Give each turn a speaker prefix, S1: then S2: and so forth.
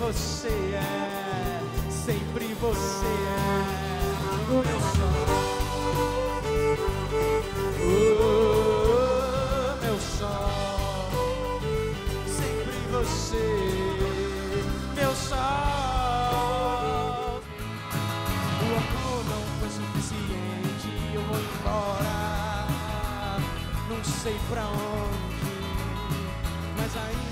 S1: você é, sempre você é o meu sol. Meu sol, sempre você, meu sol. O amor não foi suficiente, eu vou embora, não sei pra onde, mas ainda